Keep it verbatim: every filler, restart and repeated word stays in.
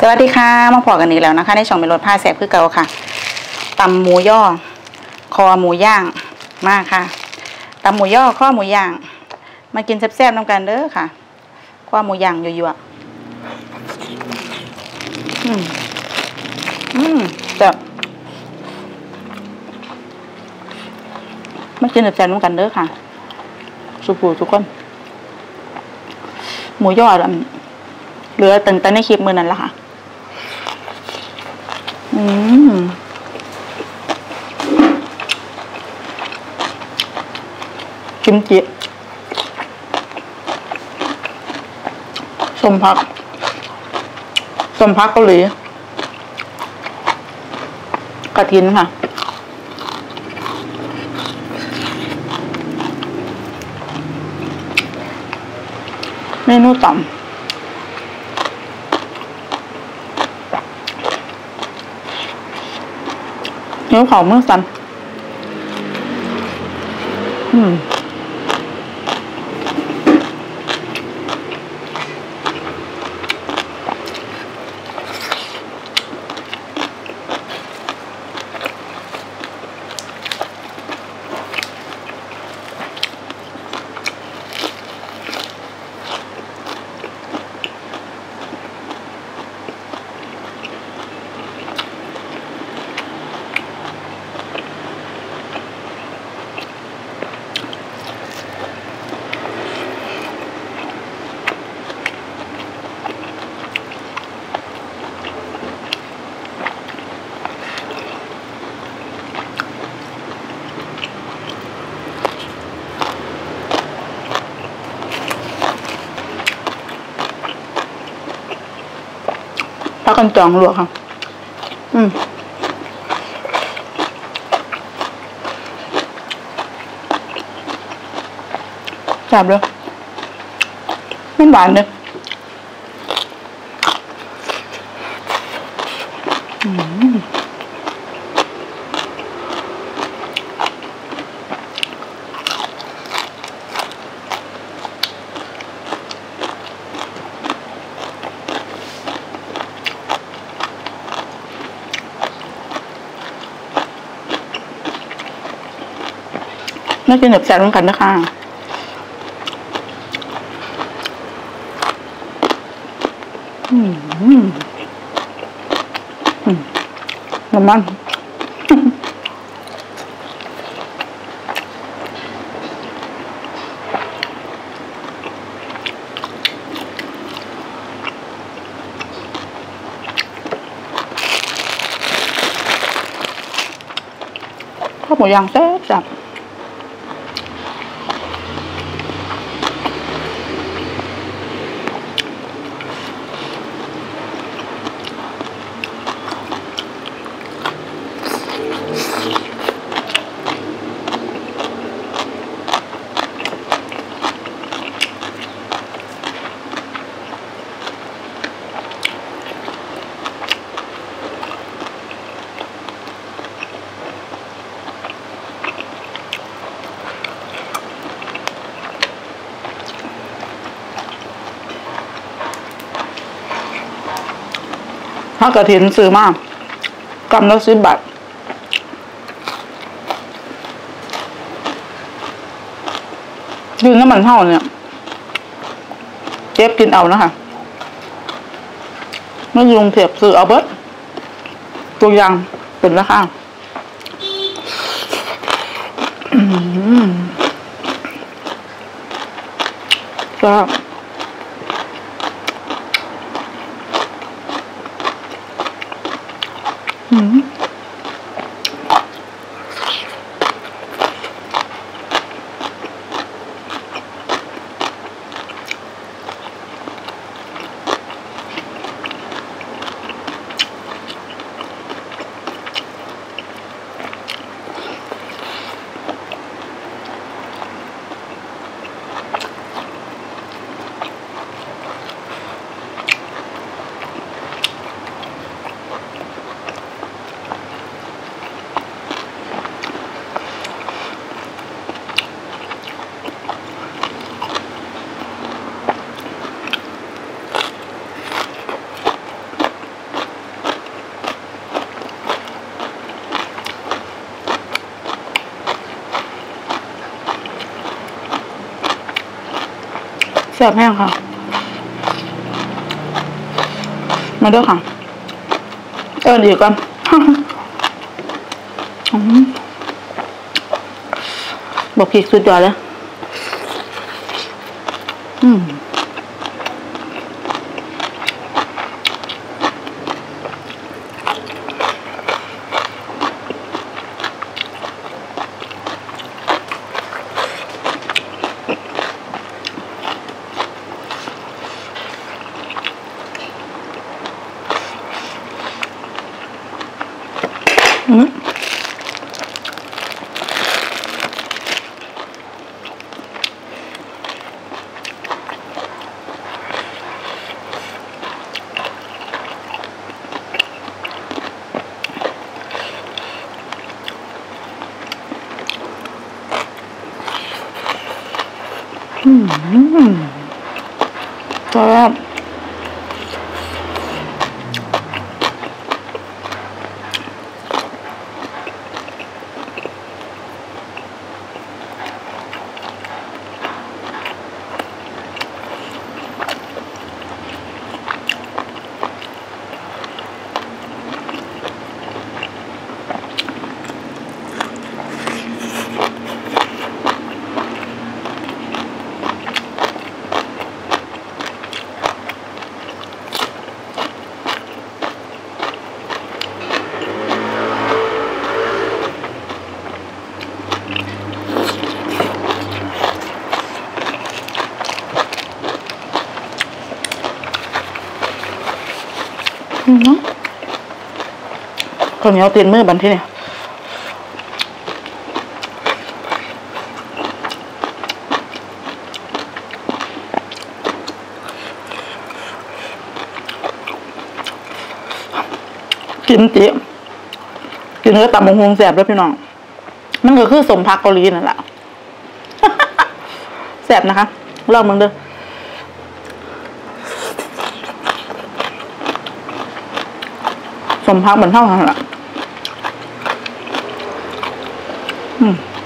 วัสดีค่ะมาพอกันอีกแล้วนะคะในช่องเป็นรถผ้าแสบคือเก่าค่ะตำหมูย่อคอหมูย่างมากค่ะตำหมูย่อข้อหมูย่างมากินแซ่บๆน้ำกันเด้อค่ะข้อหมูย่างยั่วๆอืมอืมจะมากินแซ่บๆน้ำกันเด้อค่ะสุภูทุกคนหมูย่อเหลือตั้งแต่ในคลิปมือนั้นละค่ะอืมกิมจิสมพักสมพักเกาหลีกระถินค่ะเมนูต่ำนิ้วเขาเมื่อสันอืมพักกันจองลวกค่ะอืมจับเลยไม่หวานเลยอืมน่ากินแบบแซ่บเหมือนกันนะคะอืมอืมอืมน้ำมันข้าวหมูย่างแซ่บจับถ้ากระถินซื้อมากกำละสิบบาทยืนน้ำมันเท่าเนี่ยเจ็บกินเอานะคะไม่ยุงเทียบซื้อเอาเบิดตัวอย่างเป็นราคาก็อืมซ่บแห้งค่ะมาด้วยค่ะเออดีกันบอกพริกสุดยอดเลยอืมอืมอืมก็แบบข้าวเหนียวตีนมือบันที่เนี่ยกินจีกินเนื้อตับมงคงแสบด้วยพี่น้องมันก็คือสมพักเกาหลีนั่นแหละแสบนะคะลองมึงเด้อสมพักเหมือนเท่านั้นแหละอืม